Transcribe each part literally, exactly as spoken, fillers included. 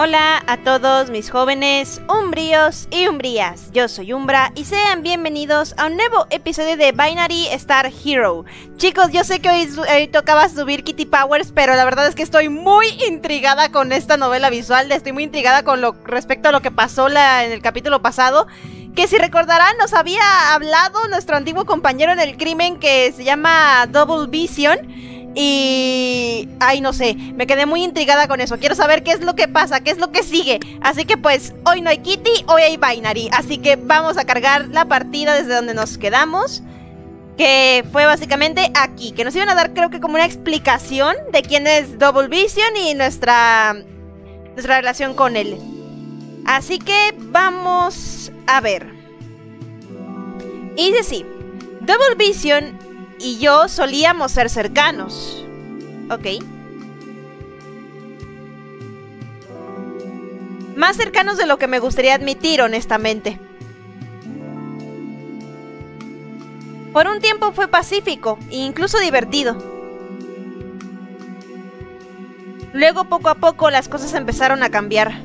Hola a todos mis jóvenes umbríos y umbrías, yo soy Umbra y sean bienvenidos a un nuevo episodio de Binary Star Hero. Chicos, yo sé que hoy, hoy tocaba subir Kitty Powers, pero la verdad es que estoy muy intrigada con esta novela visual, estoy muy intrigada con lo respecto a lo que pasó la, en el capítulo pasado. Que si recordarán, nos había hablado nuestro antiguo compañero en el crimen que se llama Double Vision. Y... ay, no sé, me quedé muy intrigada con eso. Quiero saber qué es lo que pasa, qué es lo que sigue. Así que pues, hoy no hay Kitty, hoy hay Binary. Así que vamos a cargar la partida desde donde nos quedamos, que fue básicamente aquí. Que nos iban a dar, creo que como una explicación de quién es Double Vision y nuestra, nuestra relación con él. Así que vamos a ver. Y dice así: Double Vision y yo solíamos ser cercanos. Ok. Más cercanos de lo que me gustaría admitir, honestamente. Por un tiempo fue pacífico e incluso divertido. Luego, poco a poco, las cosas empezaron a cambiar.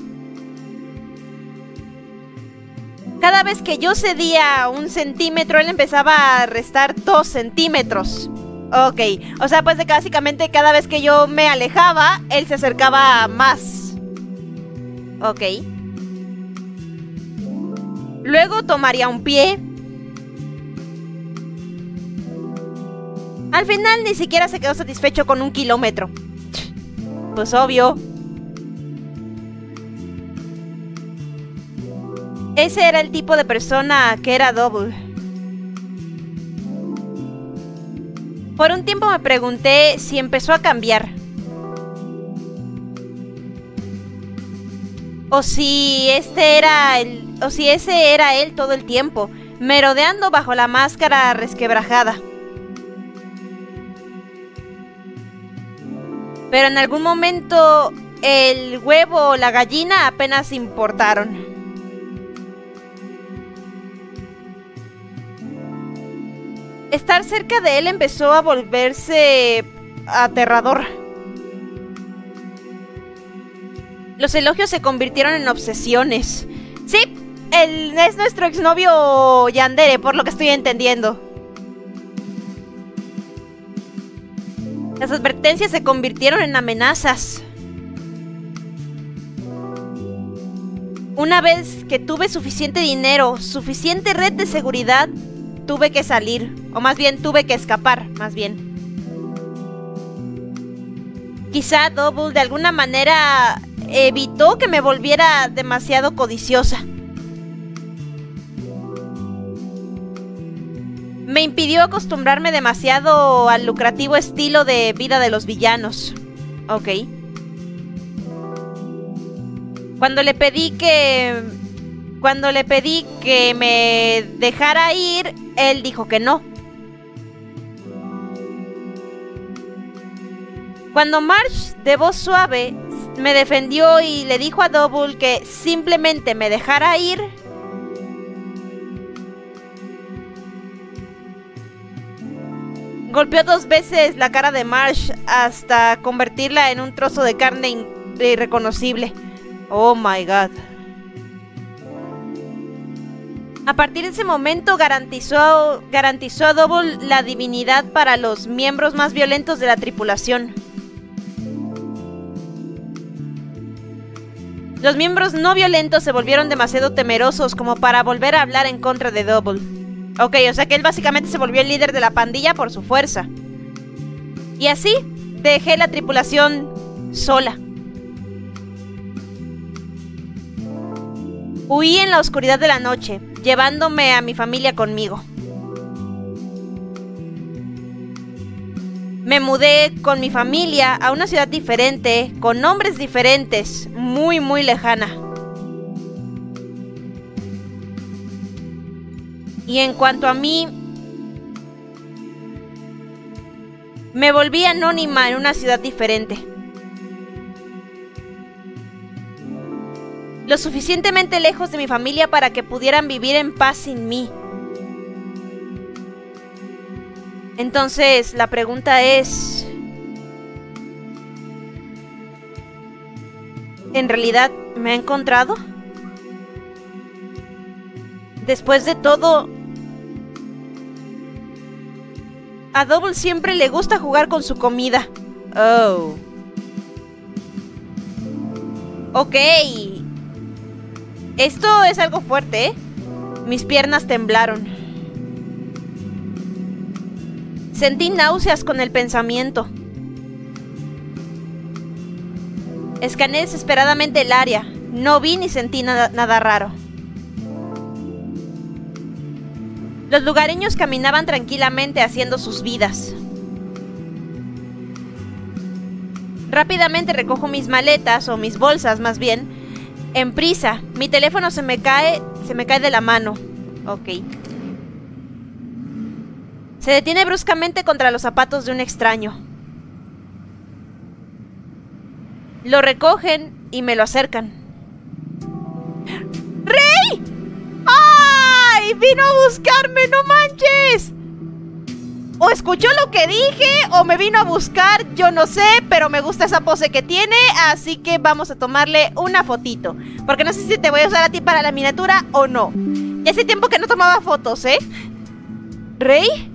Cada vez que yo cedía un centímetro, él empezaba a restar dos centímetros. Ok, o sea, pues de que básicamente cada vez que yo me alejaba, él se acercaba más. Ok. Luego tomaría un pie. Al final ni siquiera se quedó satisfecho con un kilómetro. Pues obvio. Ese era el tipo de persona que era Double. Por un tiempo me pregunté si empezó a cambiar. O si este era el, o si ese era él todo el tiempo, merodeando bajo la máscara resquebrajada. Pero en algún momento el huevo o la gallina apenas importaron. Estar cerca de él empezó a volverse aterrador. Los elogios se convirtieron en obsesiones. Sí, él es nuestro exnovio Yandere, por lo que estoy entendiendo. Las advertencias se convirtieron en amenazas. Una vez que tuve suficiente dinero, suficiente red de seguridad, tuve que salir, o más bien tuve que escapar, más bien. Quizá Double de alguna manera evitó que me volviera demasiado codiciosa. Me impidió acostumbrarme demasiado al lucrativo estilo de vida de los villanos. Ok. Cuando le pedí que... Cuando le pedí que me dejara ir, él dijo que no. Cuando Marge, de voz suave, me defendió y le dijo a Double que simplemente me dejara ir, golpeó dos veces la cara de Marge hasta convertirla en un trozo de carne irreconocible. Oh my god. A partir de ese momento garantizó, garantizó a Double la divinidad para los miembros más violentos de la tripulación. Los miembros no violentos se volvieron demasiado temerosos como para volver a hablar en contra de Double. Ok, o sea que él básicamente se volvió el líder de la pandilla por su fuerza. Y así dejé la tripulación sola. Huí en la oscuridad de la noche, llevándome a mi familia conmigo. Me mudé con mi familia a una ciudad diferente, con nombres diferentes, muy muy lejana. Y en cuanto a mí, me volví anónima en una ciudad diferente. Lo suficientemente lejos de mi familia para que pudieran vivir en paz sin mí. Entonces, la pregunta es... ¿En realidad me ha encontrado? Después de todo, a Double siempre le gusta jugar con su comida. Oh. Ok. Esto es algo fuerte, ¿eh? Mis piernas temblaron. Sentí náuseas con el pensamiento. Escaneé desesperadamente el área. No vi ni sentí nada, nada raro. Los lugareños caminaban tranquilamente haciendo sus vidas. Rápidamente recojo mis maletas, o mis bolsas más bien, en prisa. Mi teléfono se me cae, se me cae de la mano. Ok. Se detiene bruscamente contra los zapatos de un extraño. Lo recogen y me lo acercan. ¡Rey! ¡Ay! ¡Vino a buscarme! ¡No manches! O escuchó lo que dije o me vino a buscar, yo no sé, pero me gusta esa pose que tiene, así que vamos a tomarle una fotito. Porque no sé si te voy a usar a ti para la miniatura o no. Ya hace tiempo que no tomaba fotos, ¿eh? ¿Rey?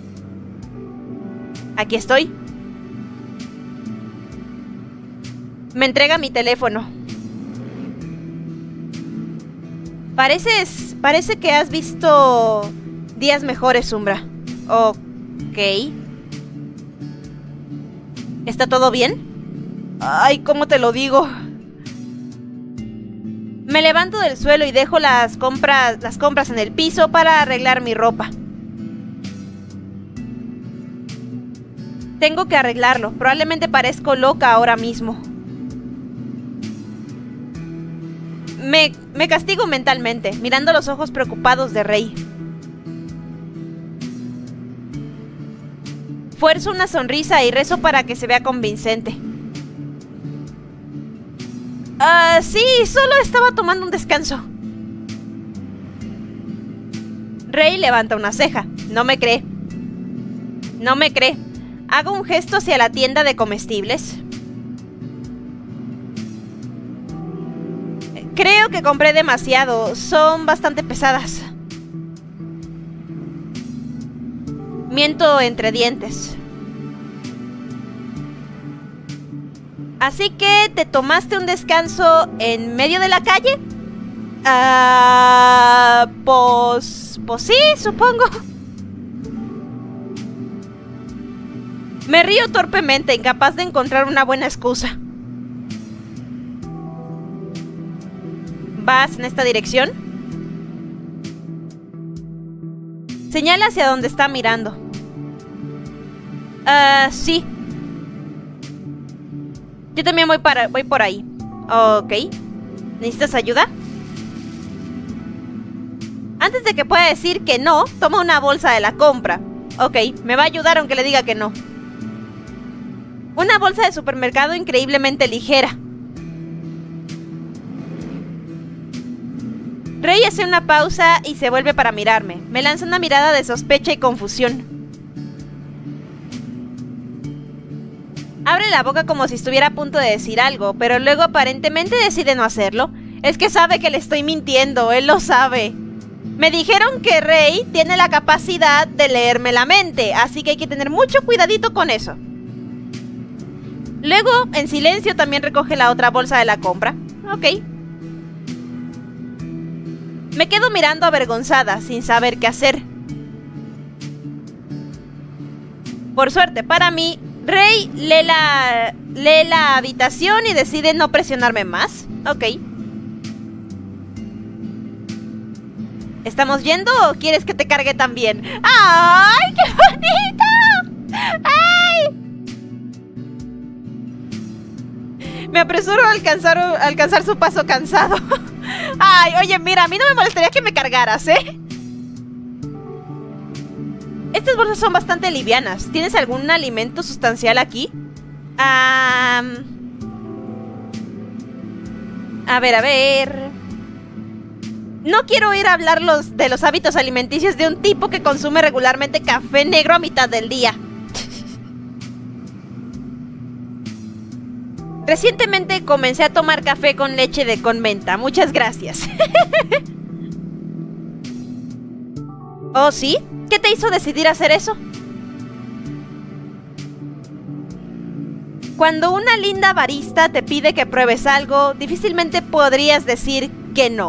Aquí estoy. Me entrega mi teléfono. Pareces... Parece que has visto días mejores, Umbra. Ok. ¿Está todo bien? Ay, ¿cómo te lo digo? Me levanto del suelo y dejo las compras, las compras en el piso para arreglar mi ropa. Tengo que arreglarlo. Probablemente parezco loca ahora mismo. Me, me castigo mentalmente, mirando los ojos preocupados de Rey. Fuerzo una sonrisa y rezo para que se vea convincente. Ah, uh, sí, solo estaba tomando un descanso. Rey levanta una ceja. No me cree. No me cree. Hago un gesto hacia la tienda de comestibles. Creo que compré demasiado. Son bastante pesadas. Miento entre dientes. Así que te tomaste un descanso en medio de la calle. Ah, uh, pues, pues sí, supongo. Me río torpemente, incapaz de encontrar una buena excusa. ¿Vas en esta dirección? Señala hacia donde está mirando. Ah, uh, sí. Yo también voy, para, voy por ahí. Ok. ¿Necesitas ayuda? Antes de que pueda decir que no, toma una bolsa de la compra. Ok, me va a ayudar aunque le diga que no. Una bolsa de supermercado increíblemente ligera. Rey hace una pausa y se vuelve para mirarme. Me lanza una mirada de sospecha y confusión. Abre la boca como si estuviera a punto de decir algo, pero luego aparentemente decide no hacerlo. Es que sabe que le estoy mintiendo, él lo sabe. Me dijeron que Rey tiene la capacidad de leerme la mente, así que hay que tener mucho cuidadito con eso. Luego, en silencio, también recoge la otra bolsa de la compra. Ok. Me quedo mirando avergonzada, sin saber qué hacer. Por suerte para mí, Rey lee la, lee la habitación y decide no presionarme más. Ok. ¿Estamos yendo o quieres que te cargue también? ¡Ay, qué bonito! ¡Ay! Me apresuro a alcanzar, a alcanzar su paso cansado. Ay, oye, mira, a mí no me molestaría que me cargaras, ¿eh? Estas bolsas son bastante livianas. ¿Tienes algún alimento sustancial aquí? Um... A ver, a ver... No quiero ir a hablar los, de los hábitos alimenticios de un tipo que consume regularmente café negro a mitad del día. Recientemente comencé a tomar café con leche de con menta. Muchas gracias. ¿Oh, sí? ¿Qué te hizo decidir hacer eso? Cuando una linda barista te pide que pruebes algo, difícilmente podrías decir que no.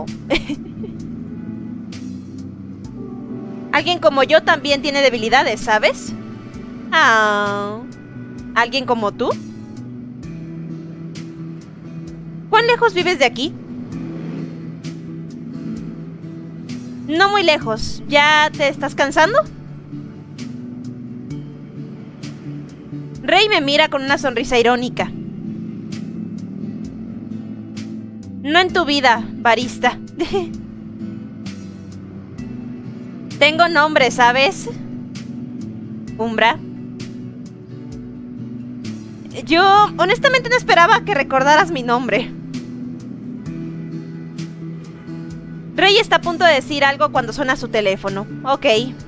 Alguien como yo también tiene debilidades, ¿sabes? Ah, ¿alguien como tú? ¿Cuán lejos vives de aquí? No muy lejos. ¿Ya te estás cansando? Rey me mira con una sonrisa irónica. No en tu vida, barista. Tengo nombre, ¿sabes? Umbra. Yo honestamente no esperaba que recordaras mi nombre. Rey está a punto de decir algo cuando suena su teléfono. Ok.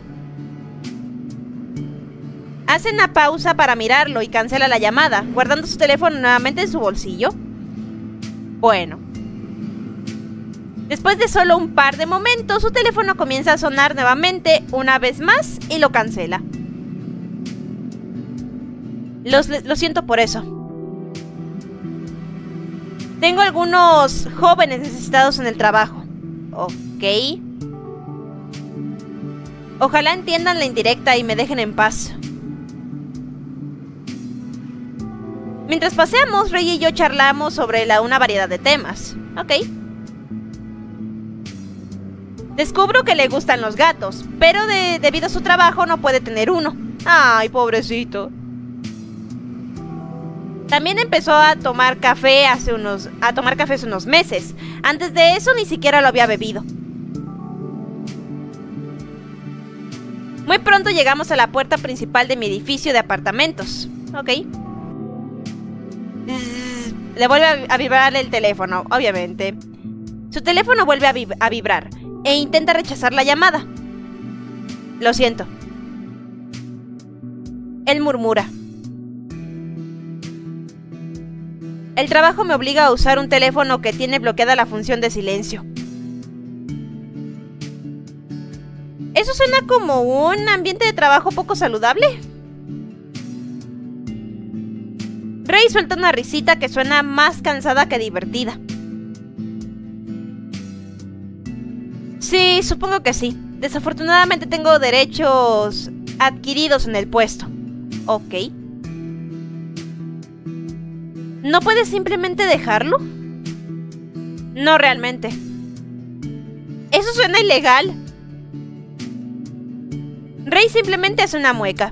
Hace una pausa para mirarlo y cancela la llamada, guardando su teléfono nuevamente en su bolsillo. Bueno. Después de solo un par de momentos, su teléfono comienza a sonar nuevamente una vez más y lo cancela. Los, lo siento por eso. Tengo algunos jóvenes necesitados en el trabajo. Ok. Ojalá entiendan la indirecta y me dejen en paz. Mientras paseamos, Rey y yo charlamos sobre la, una variedad de temas. Ok. Descubro que le gustan los gatos, pero de, debido a su trabajo no puede tener uno. Ay, pobrecito. También empezó a tomar café hace unos, a tomar café hace unos meses. Antes de eso ni siquiera lo había bebido. Muy pronto llegamos a la puerta principal de mi edificio de apartamentos. Ok. Le vuelve a vibrar el teléfono, obviamente. Su teléfono vuelve a, vib a vibrar e intenta rechazar la llamada. Lo siento. Él murmura. El trabajo me obliga a usar un teléfono que tiene bloqueada la función de silencio. ¿Eso suena como un ambiente de trabajo poco saludable? Rey suelta una risita que suena más cansada que divertida. Sí, supongo que sí. Desafortunadamente tengo derechos adquiridos en el puesto. Ok. ¿No puedes simplemente dejarlo? No realmente. Eso suena ilegal. Rey simplemente hace una mueca.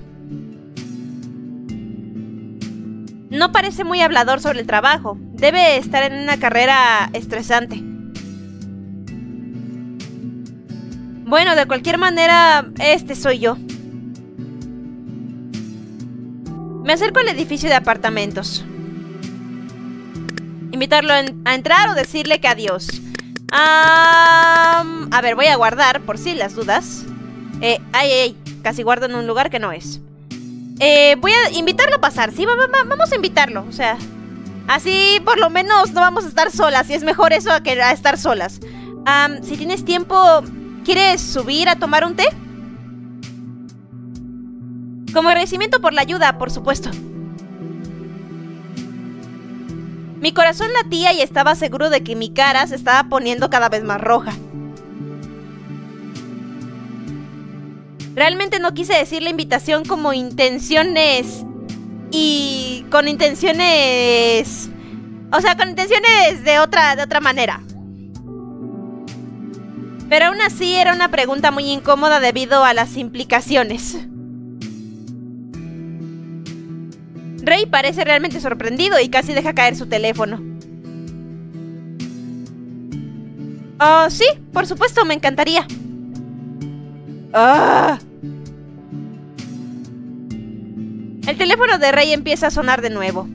No parece muy hablador sobre el trabajo. Debe estar en una carrera estresante. Bueno, de cualquier manera, este soy yo. Me acerco al edificio de apartamentos. Invitarlo a entrar o decirle que adiós. Um, a ver, voy a guardar por si las dudas. Eh, ay, ay, casi guardo en un lugar que no es. Eh, voy a invitarlo a pasar, sí, va, va, vamos a invitarlo, o sea, así por lo menos no vamos a estar solas, y es mejor eso a que a estar solas. Um, si tienes tiempo, ¿quieres subir a tomar un té? Como agradecimiento por la ayuda, por supuesto. Mi corazón latía y estaba seguro de que mi cara se estaba poniendo cada vez más roja. Realmente no quise decir la invitación como intenciones y con intenciones, o sea, con intenciones de otra, de otra manera. Pero aún así era una pregunta muy incómoda debido a las implicaciones. Rey parece realmente sorprendido y casi deja caer su teléfono. Oh, sí, por supuesto, me encantaría. ¡Ah! El teléfono de Rey empieza a sonar de nuevo.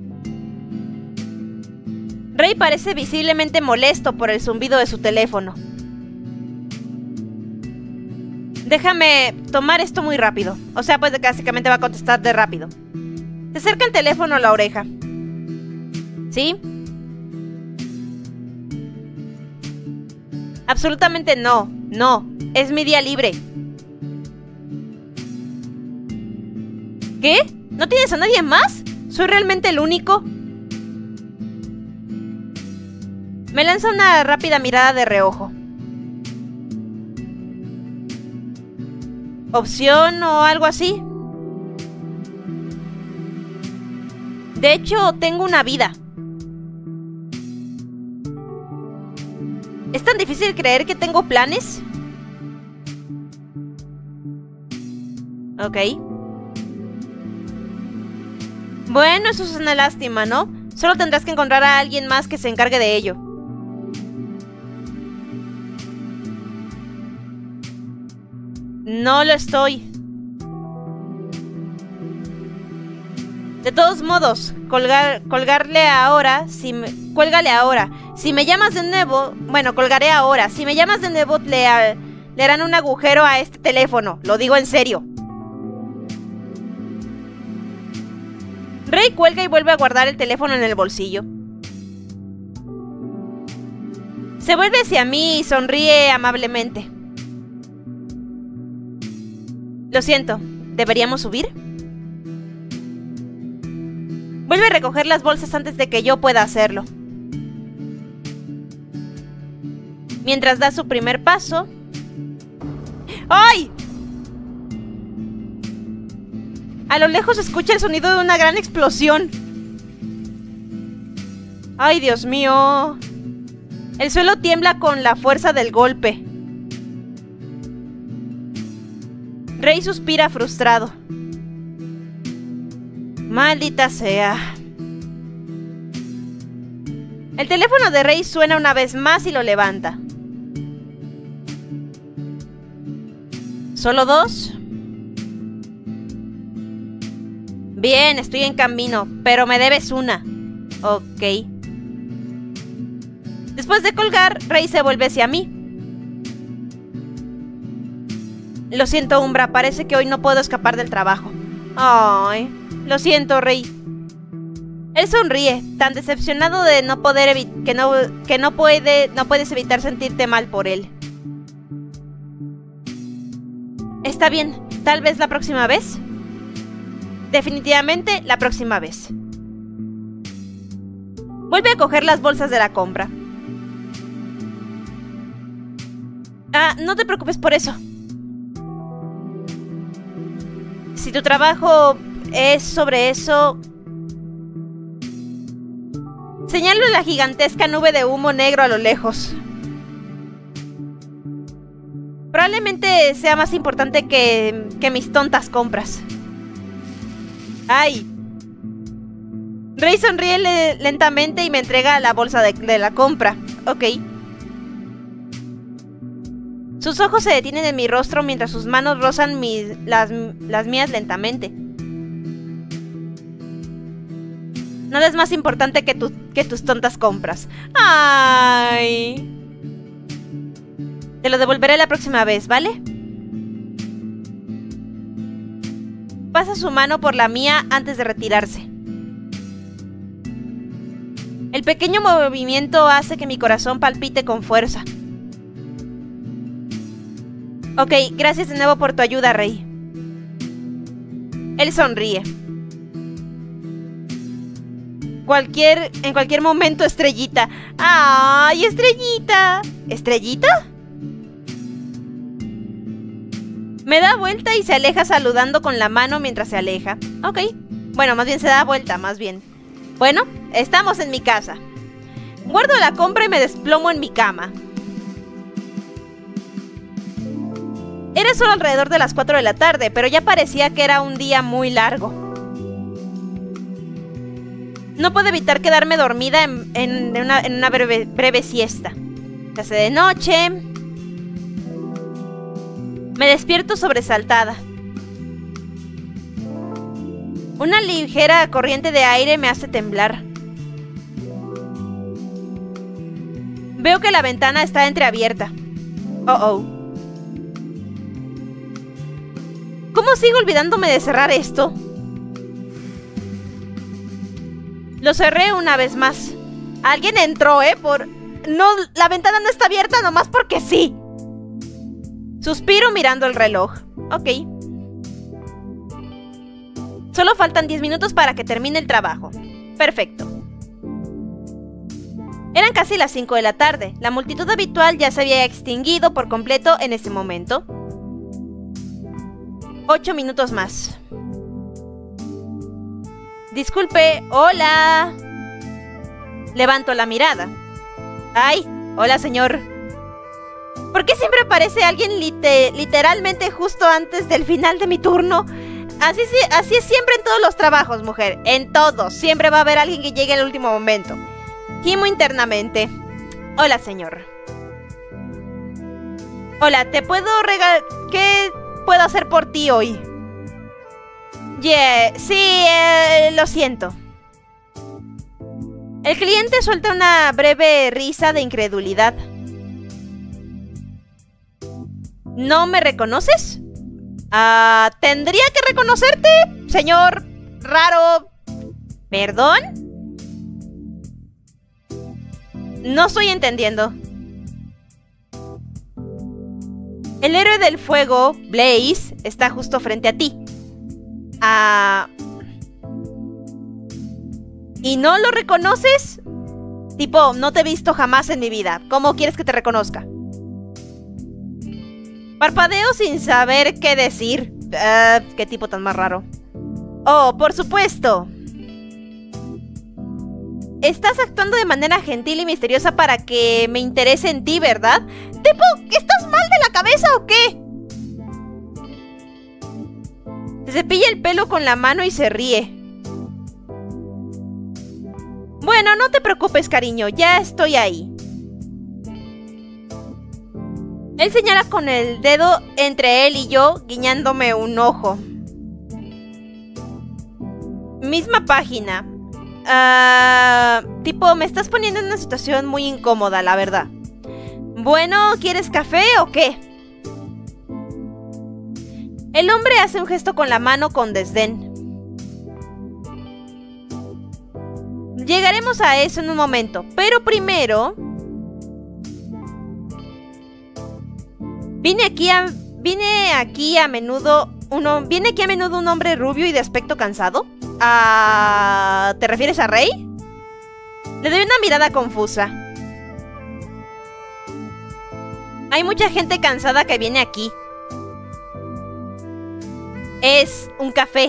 Rey parece visiblemente molesto por el zumbido de su teléfono. Déjame tomar esto muy rápido. O sea, pues básicamente va a contestar de rápido. Se acerca el teléfono a la oreja. ¿Sí? Absolutamente no. No. Es mi día libre. ¿Qué? ¿No tienes a nadie más? ¿Soy realmente el único? Me lanza una rápida mirada de reojo. ¿Opción o algo así? De hecho, tengo una vida. ¿Es tan difícil creer que tengo planes? Ok. Bueno, eso es una lástima, ¿no? Solo tendrás que encontrar a alguien más que se encargue de ello. No lo estoy. De todos modos, colgar, colgarle ahora, si me, cuélgale ahora. Si me llamas de nuevo, bueno, colgaré ahora. Si me llamas de nuevo, le, a, le harán un agujero a este teléfono. Lo digo en serio. Rey cuelga y vuelve a guardar el teléfono en el bolsillo. Se vuelve hacia mí y sonríe amablemente. Lo siento, ¿deberíamos subir? Vuelve a recoger las bolsas antes de que yo pueda hacerlo. Mientras da su primer paso... ¡Ay! A lo lejos se escucha el sonido de una gran explosión. ¡Ay, Dios mío! El suelo tiembla con la fuerza del golpe. Rey suspira frustrado. Maldita sea. El teléfono de Rey suena una vez más y lo levanta. ¿Solo dos? Bien, estoy en camino, pero me debes una. Ok. Después de colgar, Rey se vuelve hacia mí. Lo siento, Umbra, parece que hoy no puedo escapar del trabajo. Ay, lo siento, Rey. Él sonríe, tan decepcionado de no poder evi- que no que no puede no puedes evitar sentirte mal por él. Está bien, tal vez la próxima vez. Definitivamente la próxima vez. Vuelve a coger las bolsas de la compra. Ah, no te preocupes por eso. Si tu trabajo es sobre eso... Señalo la gigantesca nube de humo negro a lo lejos. Probablemente sea más importante que, que mis tontas compras. ¡Ay! Rey sonríe le lentamente y me entrega la bolsa de, de la compra. Ok. Sus ojos se detienen en mi rostro mientras sus manos rozan mis, las, las mías lentamente. Nada es más importante que, tu, que tus tontas compras. ¡Ay! Te lo devolveré la próxima vez, ¿vale? Pasa su mano por la mía antes de retirarse. El pequeño movimiento hace que mi corazón palpite con fuerza. Ok, gracias de nuevo por tu ayuda, Rey. Él sonríe. Cualquier, en cualquier momento, Estrellita. ¡Ay, Estrellita! ¿Estrellita? Me da vuelta y se aleja saludando con la mano mientras se aleja. Ok. Bueno, más bien se da vuelta, más bien. Bueno, estamos en mi casa. Guardo la compra y me desplomo en mi cama. Era solo alrededor de las cuatro de la tarde, pero ya parecía que era un día muy largo. No puedo evitar quedarme dormida en, en, en una, en una breve, breve siesta. Se hace de noche. Me despierto sobresaltada. Una ligera corriente de aire me hace temblar. Veo que la ventana está entreabierta. Oh, oh. ¿Cómo sigo olvidándome de cerrar esto? Lo cerré una vez más. Alguien entró, ¿eh? Por... No, la ventana no está abierta nomás porque sí. Suspiro mirando el reloj. Ok. Solo faltan diez minutos para que termine el trabajo. Perfecto. Eran casi las cinco de la tarde. La multitud habitual ya se había extinguido por completo en ese momento. Ocho minutos más. Disculpe, hola. Levanto la mirada. Ay, hola señor. ¿Por qué siempre aparece alguien lite- literalmente justo antes del final de mi turno? Así, así es siempre en todos los trabajos, mujer. En todos. Siempre va a haber alguien que llegue en el último momento. Gimo internamente. Hola, señor. Hola, ¿te puedo regalar? ¿Qué puedo hacer por ti hoy? Yeah, sí, eh, lo siento. El cliente suelta una breve risa de incredulidad. ¿No me reconoces? Ah, ¿tendría que reconocerte, señor raro? ¿Perdón? No estoy entendiendo. El héroe del fuego, Blaze, está justo frente a ti. Ah... ¿Y no lo reconoces? Tipo, no te he visto jamás en mi vida. ¿Cómo quieres que te reconozca? Parpadeo sin saber qué decir. Uh, ¿Qué tipo tan más raro? Oh, por supuesto. Estás actuando de manera gentil y misteriosa para que me interese en ti, ¿verdad? Tipo, ¿estás mal de la cabeza o qué? Se cepilla el pelo con la mano y se ríe. Bueno, no te preocupes, cariño, ya estoy ahí. Él señala con el dedo entre él y yo, guiñándome un ojo. Misma página. Uh, tipo, me estás poniendo en una situación muy incómoda, la verdad. Bueno, ¿quieres café o qué? El hombre hace un gesto con la mano con desdén. Llegaremos a eso en un momento, pero primero... Vine aquí a... Vine aquí a menudo... Uno, ¿Viene aquí a menudo un hombre rubio y de aspecto cansado? Ah, ¿te refieres a Rey? Le doy una mirada confusa. Hay mucha gente cansada que viene aquí. Es un café.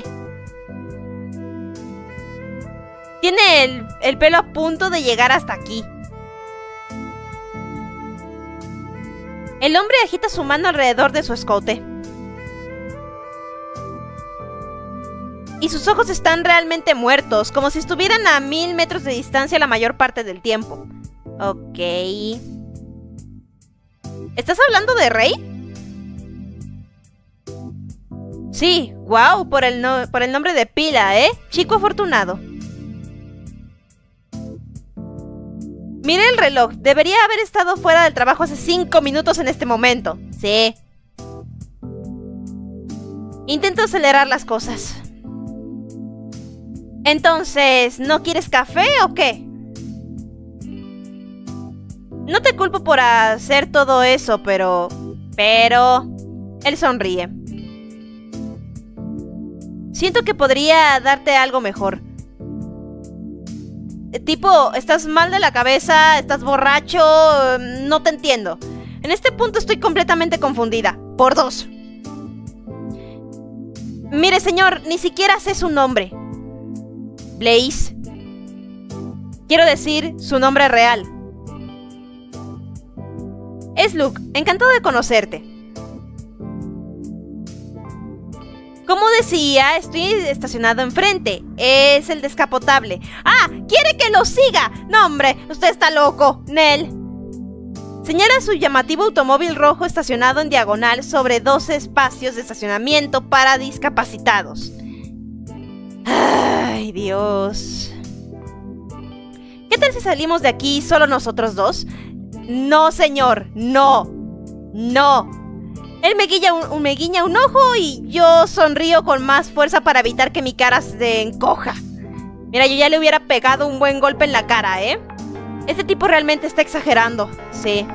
Tiene el, el pelo a punto de llegar hasta aquí. El hombre agita su mano alrededor de su escote. Y sus ojos están realmente muertos, como si estuvieran a mil metros de distancia la mayor parte del tiempo. Ok. ¿Estás hablando de Rey? Sí, wow, por el, no, por el nombre de pila, ¿eh? Chico afortunado. Miré el reloj. Debería haber estado fuera del trabajo hace cinco minutos en este momento. Sí. Intento acelerar las cosas. Entonces, ¿no quieres café o qué? No te culpo por hacer todo eso, pero... Pero... Él sonríe. Siento que podría darte algo mejor. Tipo, ¿estás mal de la cabeza? ¿Estás borracho? No te entiendo. En este punto estoy completamente confundida. Por dos. Mire, señor, ni siquiera sé su nombre. Blaze. Quiero decir, su nombre real. Es Luke. Encantado de conocerte. Como decía, estoy estacionado enfrente. Es el descapotable. ¡Ah! ¡Quiere que lo siga! ¡No, hombre! ¡Usted está loco! ¡Nel! Señala su llamativo automóvil rojo estacionado en diagonal sobre dos espacios de estacionamiento para discapacitados. ¡Ay, Dios! ¿Qué tal si salimos de aquí solo nosotros dos? No, señor. No. No. Él me guiña, un, me guiña un ojo y yo sonrío con más fuerza para evitar que mi cara se encoja. Mira, yo ya le hubiera pegado un buen golpe en la cara, ¿eh? Este tipo realmente está exagerando. Sí.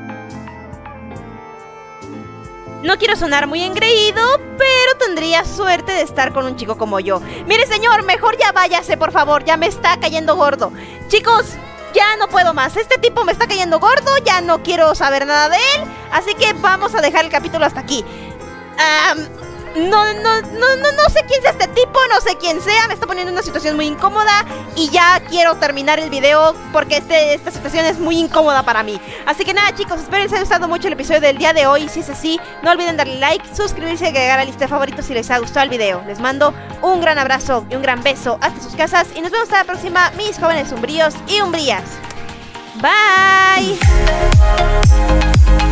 No quiero sonar muy engreído, pero tendría suerte de estar con un chico como yo. Mire, señor, mejor ya váyase, por favor. Ya me está cayendo gordo. Chicos, ya no puedo más. Este tipo me está cayendo gordo. Ya no quiero saber nada de él. Así que vamos a dejar el capítulo hasta aquí. Um, no, no, no, no, no sé quién sea este tipo. No sé quién sea. Me está poniendo en una situación muy incómoda. Y ya quiero terminar el video porque este, esta situación es muy incómoda para mí. Así que nada, chicos, espero les haya gustado mucho el episodio del día de hoy. Si es así, no olviden darle like, suscribirse y agregar a la lista de favoritos si les ha gustado el video. Les mando un gran abrazo y un gran beso hasta sus casas. Y nos vemos hasta la próxima, mis jóvenes umbríos y umbrías. Bye.